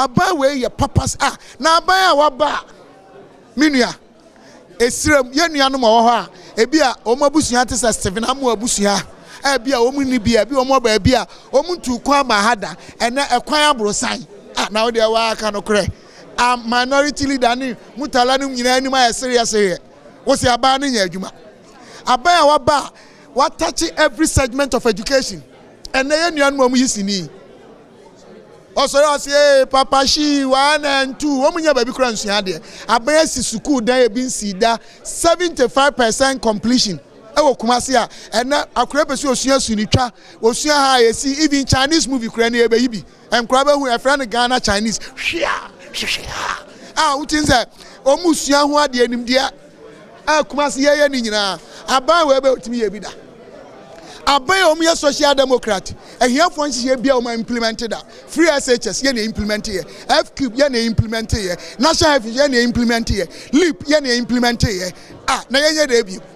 aban we ye papas na aban a waba minua esirem ye nua no ma wo ho a ebi a omabusua te se Stephen Amoah abusua ebi a omu ni bia bi omo ba bia omu ntu kwa ma hada ene ekwan abrosan na wo de wa aka no kre a minority leader ni mutala no nyina anim a serious here wo se aban no nya adwuma aban a waba what touch every segment of education and then you know yisini also you say papa she 1 and 2 omunya baby kura nsua de aban si school dan e bin si da 75% completion e wo kumase a and akura pese osua sunitwa osua ha yesi even Chinese movie kura na e be yibi enkura be hu e friend Ghana Chinese utin say omusua ho ade anim dia kumase ye ni nyina aban we be otimi ye bi da aban omuye social democrat ehiafo nhye bia o ma implemented free SHS ye na implement ye FQ ye na implement ye national health ye na implement ye leap ye na implement ye na ye de bi